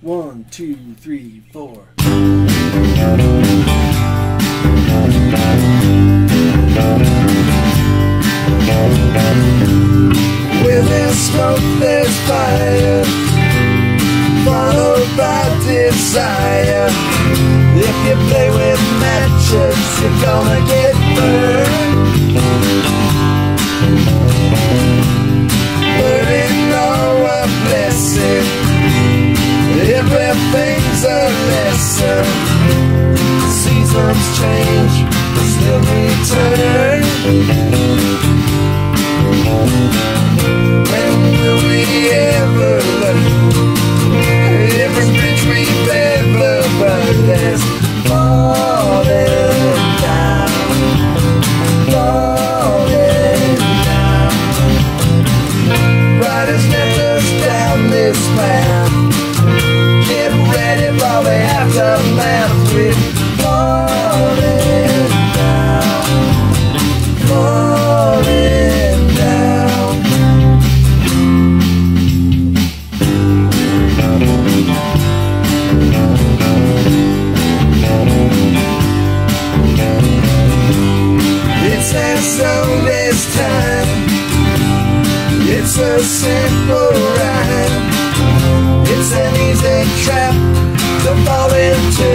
1, 2, 3, 4. Where there's smoke, there's fire, followed by desire. If you play with matches, you're gonna get burned. Burning all a blessing, everything's a lesson. Seasons change, still return. When will we ever learn? Every bridge we've ever burned has fallen down, fallen down. Riders left us down this path. Get ready for the aftermath. We're falling down, falling down. It's as old as time. It's a simple rhyme. It's an easy trap to fall into.